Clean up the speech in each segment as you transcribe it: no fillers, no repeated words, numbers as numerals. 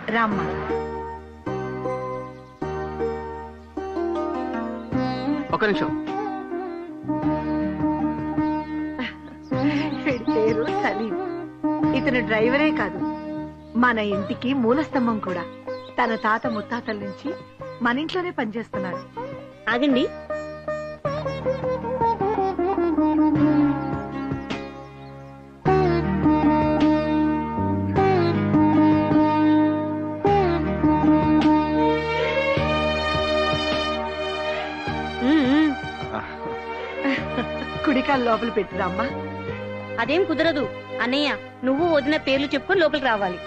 రామ్మా. ఒక నిమిషం. పేరు సలీం. ఇతను డ్రైవరే కాదు, మన ఇంటికి మూలస్తంభం కూడా. తన తాత ముత్తాతల నుంచి మన ఇంట్లోనే పనిచేస్తున్నాడు. ఆగండి. కుడికాలు లోపల పెట్టురామ్మా. అదేం కుదరదు అన్నయ్య, నువ్వు వదిన పేర్లు చెప్పుకొని లోపలికి రావాలి.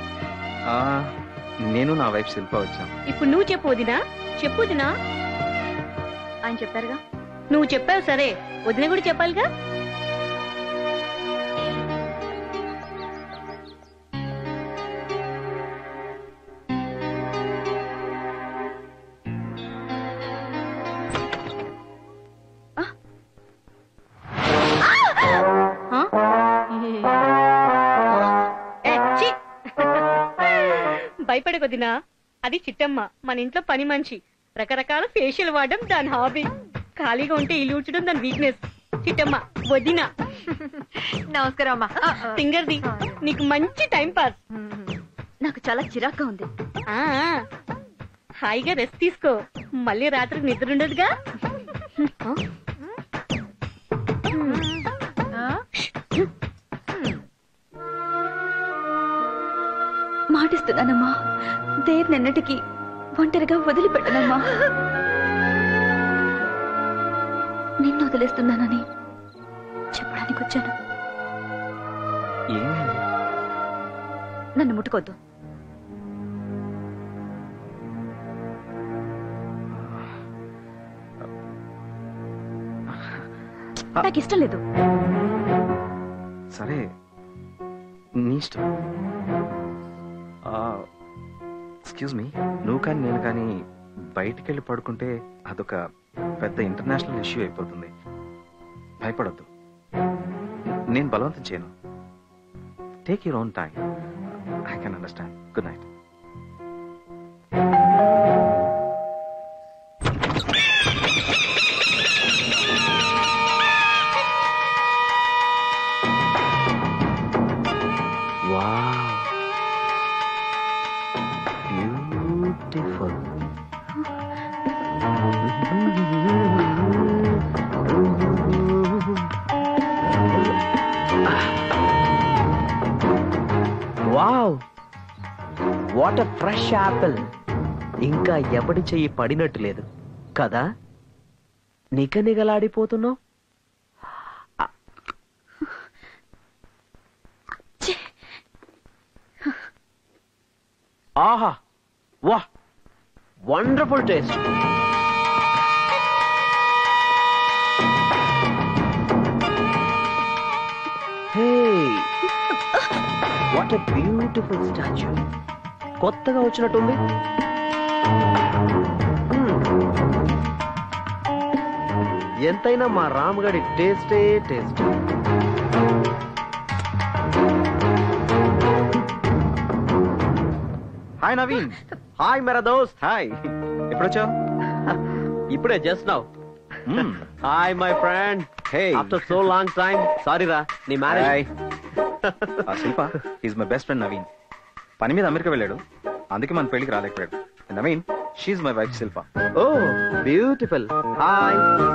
నేను నా వైఫ్ శిల్ప వచ్చాం. ఇప్పుడు నువ్వు చెప్పు వదినా. చెప్పు వదినా. ఆయన చెప్పారుగా. నువ్వు చెప్పావు సరే, వదిన కూడా చెప్పాలిగా. భయపడకొదినా, అది చిట్టమ్మ, మన ఇంట్లో పని మనిషి. రకరకాల ఫేషియల్ వాడడం దాని హాబీ. ఖాళీగా ఉంటే ఇల్లు ఊడ్చడం దాని వీక్నెస్. చిట్టమ్మ వదినా. నమస్కారం అమ్మా. సింగర్ది, నీకు మంచి టైం పాస్. నాకు చాలా చిరాగ్గా ఉంది. హాయిగా రెస్ట్ తీసుకో, మళ్ళీ రాత్రికి నిద్ర ఉండదుగా. మాటిస్తున్నానమ్మా, దేవ్ నిన్నటికి ఒంటరిగా వదిలిపెట్టనమ్మా. నిన్ను వదిలేస్తున్నానని చెప్పడానికి వచ్చాను. నన్ను ముట్టుకోద్దు. నాకు ఇష్టం లేదు. సరే నీ ఇష్టం. ఎక్స్క్యూజ్ మీ, నువ్వు కానీ నేను కానీ బయటికి వెళ్ళి పడుకుంటే అదొక పెద్ద ఇంటర్నేషనల్ ఇష్యూ అయిపోతుంది. భయపడొద్దు, నేను బలవంతం చేయను. Take your own time. I can understand. Good night. Wow, what a fresh apple. ఇంకా ఎవడి చెయ్యి పడినట్టు లేదు కదా. నిగనిగలాడిపోతున్నావు. ఆహా, వాహ్, wonderful taste. Hey, what a beautiful statue. కొత్తగా వచ్చినట్టుంది. ఎంతైనా మా రామ్గడి టేస్టే టేస్ట్. హాయ్ నవీన్. హాయ్ మేరా దోస్త్. హాయ్, ఎప్పుడొచ్చావు? ఇప్పుడే, just now. Hi my friend. Hey, after so long time. Sorry రా, నీ marriage. Shilpa is my best friend Naveen. పని మీద అమెరికా వెళ్ళాడు, అందుకే మన పెళ్లికి రాలేకపోయాడు. Naveen, she's my wife Shilpa. Oh beautiful. Hi.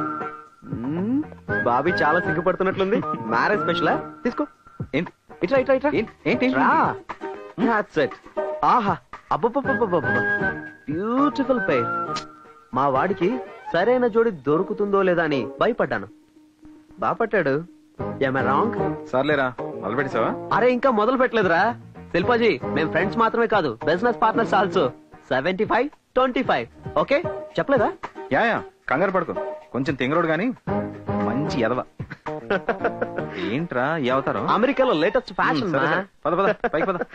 బాబీ చాలా సిగ్గుపడుతున్నట్లుంది. మ్యారేజ్ స్పెషలా? తీసుకో. ఏంటి? ఇట్రా ఇట్రా ఇట్రా. ఏంటి? That's it. ఆహా, అబ్బబ్బబ్బబ్బబ్బ, బ్యూటిఫుల్ పేర్. మా వాడికి సరైన జోడి దొరుకుతుందో లేదా అని భయపడ్డాను. బాపట్టాడు. ఏమై రాంగ్? సర్లేరా, మొదలు పెట్టేసావా? అరే, ఇంకా మొదలు పెట్టలేదురా. శిల్పాజీ, మేము ఫ్రెండ్స్ మాత్రమే కాదు, బిజినెస్ పార్ట్నర్స్ ఆల్సో. 75-25. ఓకే, చెప్పలేదా? యా, కంగారు పడుకో. కొంచెం తింగరోడు గాని మంచి ఎదవ. ఏంట్రా ఈ అవతారం? అమెరికాలో లేటెస్ట్ ఫ్యాషన్. పద పద, పైకి పద.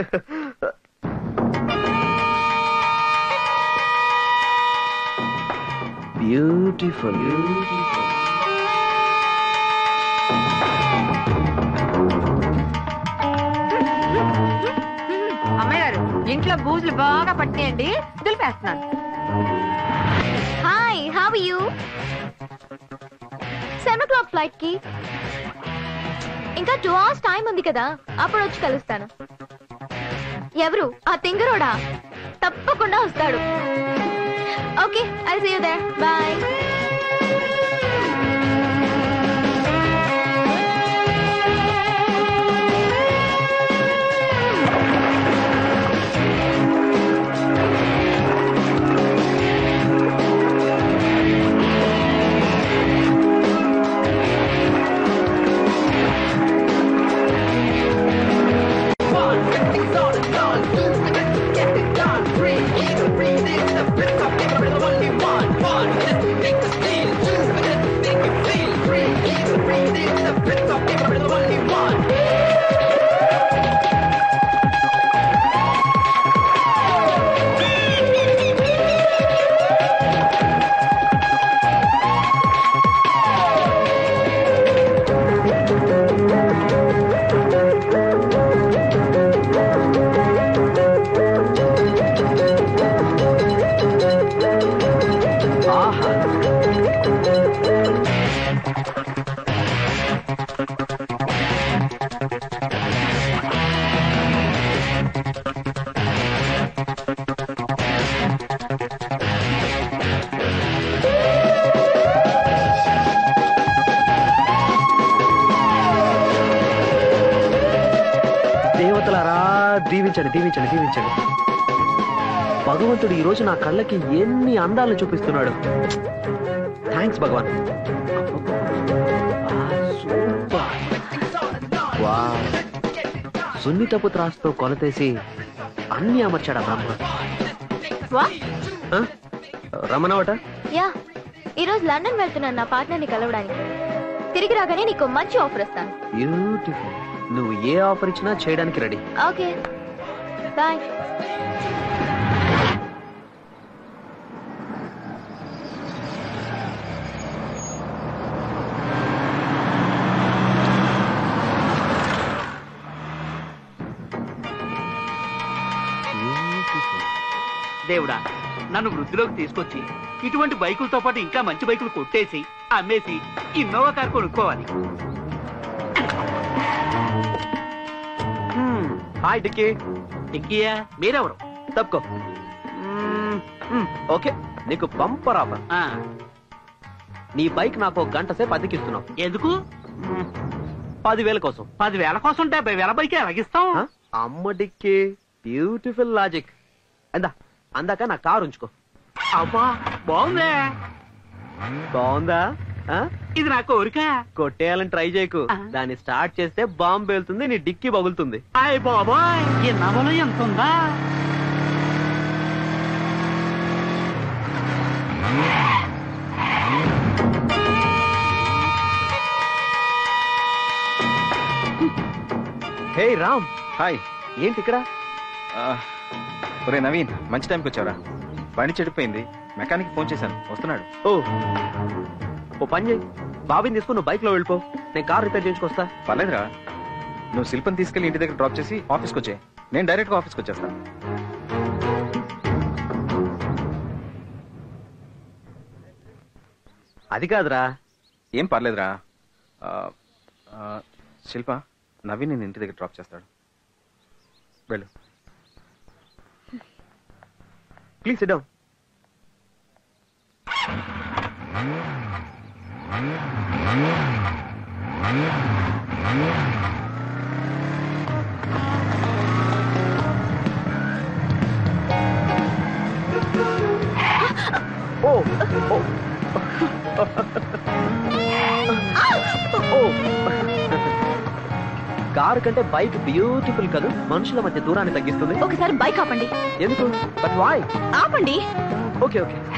బ్యూటిఫుల్. అమ్మాయి గారు, ఇంట్లో ఒంట్లో బూజులు బాగా పట్టేయండి, దులిపేస్తున్నాను. Hi, how are you? 7 o'clock flight కి ఇంకా 2 hours టైం ఉంది కదా, అప్పుడు వచ్చి కలుస్తాను. ఎవరు ఆ తింగరోడా? తప్పకుండా వస్తాడు. Okay, I see you there. Bye. దేవతలారా, దీవించండి దీవించండి దీవించండి. భగవంతుడు ఈ రోజు నా కళ్ళకి ఎన్ని అందాలను చూపిస్తున్నాడు. థ్యాంక్స్ భగవాన్. వావ్. సున్నితపు త్రాసుతో కొలతేసి అన్ని అమర్చాడా బ్రహ్మ. ఆ? రమణవట యా, ఈ రోజు లండన్ వెళ్తున్నాను నా పార్ట్నర్ ని కలవడానికి. తిరిగి రాగానే నీకు మంచి ఆఫర్ ఇస్తాను. బ్యూటిఫుల్. నువ్వు ఏ ఆఫర్ ఇచ్చినా చేయడానికి రెడీ. Okay, bye. దేవుడా, నన్ను వృద్ధిలోకి తీసుకొచ్చి ఇటువంటి బైకులతో పాటు ఇంకా మంచి బైకులు కొట్టేసి అమ్మేసి ఇన్నోవా కార్ కొనుక్కోవాలి. హాయ్ డిక్కీ. ఎక్కియా, మీరెవరు? తప్పుకో. ఓకే, నీకు బంపర్ ఆఫర్. ఆ, నీ బైక్ నాకు 1 గంట సేపు అద్దెకిస్తున్నావు. ఎందుకు? 10,000 కోసం. 10,000 కోసం 70,000 బైక్ ఎలాగిస్తాం? ఆ? అమ్మ డిక్కీ, బ్యూటిఫుల్ లాజిక్. అందాక నా కారు ఉంచుకో. అబ్బా, బాగుందే. బాగుందా? ఆ? ఇది నా కోరిక. కొట్టేయాలని ట్రై చేయకు. దాన్ని స్టార్ట్ చేస్తే బాంబు వెళ్తుంది, నీ డిక్కీ పగులుతుంది. అయ్ బాబాయ్, ఈ నవల ఎంత ఉందా? హే రామ్. హాయ్. ఏంటి ఇక్కడ? ఒరే నవీన్, మంచి టైంకి వచ్చావరా. బండి చెడిపోయింది, మెకానిక్ ఫోన్ చేశాను, వస్తున్నాడు. ఓ పని చేయి, బాబీని తీసుకుని నువ్వు బైక్ లో వెళ్ళిపో, నేను కార్ రిపేర్ చేయించుకొస్తా. పర్లేదురా, నువ్వు శిల్పని తీసుకెళ్లి ఇంటి దగ్గర డ్రాప్ చేసి ఆఫీస్కి వచ్చే, నేను డైరెక్ట్ గా ఆఫీస్కి వచ్చేస్తాను. అది కాదురా. ఏం పర్లేదురా. శిల్ప, నవీన్ నేను ఇంటి దగ్గర డ్రాప్ చేస్తాడు, వెళ్ళు. Please sit down. కారు కంటే బైక్ బ్యూటిఫుల్ కదా, మనుషుల మధ్య దూరాన్ని తగ్గిస్తుంది. ఒకసారి బైక్ ఆపండి. ఎందుకు? But why? ఆపండి. Okay okay.